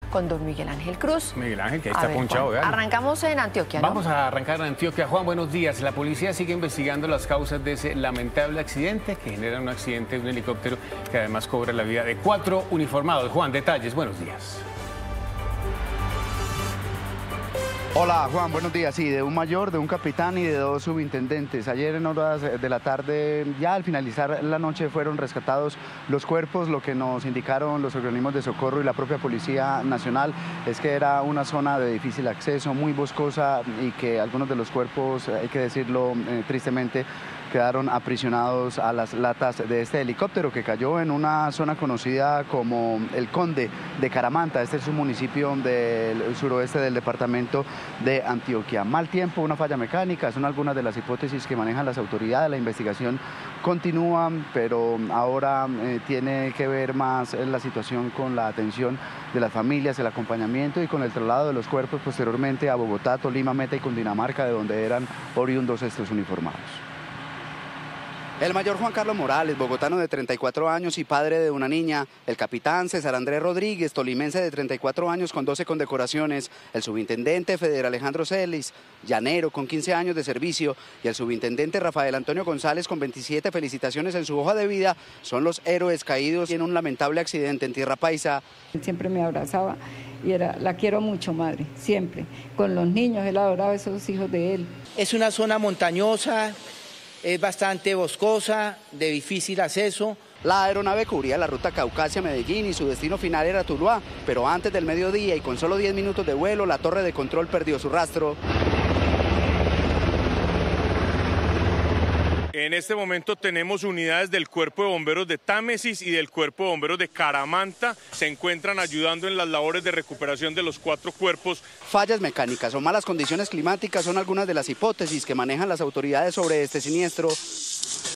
con don Miguel Ángel Cruz. Miguel Ángel, que ahí está ponchado, Juan, vean. arrancamos en Antioquia, ¿no? Vamos a arrancar en Antioquia. Juan, buenos días. La policía sigue investigando las causas de ese lamentable accidente que genera un accidente de un helicóptero que además cobra la vida de 4 uniformados. Juan, detalles, buenos días. Hola Juan, buenos días. Sí, de un mayor, de un capitán y de 2 subintendentes. Ayer en horas de la tarde, ya al finalizar la noche, fueron rescatados los cuerpos. Lo que nos indicaron los organismos de socorro y la propia Policía Nacional es que era una zona de difícil acceso, muy boscosa, y que algunos de los cuerpos, hay que decirlo tristemente, quedaron aprisionados a las latas de este helicóptero que cayó en una zona conocida como El Conde de Caramanta. Este es un municipio del suroeste del departamento de Antioquia. Mal tiempo, una falla mecánica, son algunas de las hipótesis que manejan las autoridades. La investigación continúa, pero ahora tiene que ver más la situación con la atención de las familias, el acompañamiento y con el traslado de los cuerpos posteriormente a Bogotá, Tolima, Meta y Cundinamarca, de donde eran oriundos estos uniformados. El mayor Juan Carlos Morales, bogotano de 34 años y padre de una niña. El capitán César Andrés Rodríguez, tolimense de 34 años con 12 condecoraciones. El subintendente Feder Alejandro Celis, llanero con 15 años de servicio. Y el subintendente Rafael Antonio González con 27 felicitaciones en su hoja de vida. Son los héroes caídos en un lamentable accidente en Tierra Paisa. Siempre me abrazaba y la quiero mucho, madre, siempre. Con los niños, él adoraba a esos hijos de él. Es una zona montañosa. Es bastante boscosa, de difícil acceso. La aeronave cubría la ruta Caucasia-Medellín y su destino final era Tuluá, pero antes del mediodía y con solo 10 minutos de vuelo, la torre de control perdió su rastro. En este momento tenemos unidades del Cuerpo de Bomberos de Támesis y del Cuerpo de Bomberos de Caramanta. Se encuentran ayudando en las labores de recuperación de los 4 cuerpos. Fallas mecánicas o malas condiciones climáticas son algunas de las hipótesis que manejan las autoridades sobre este siniestro.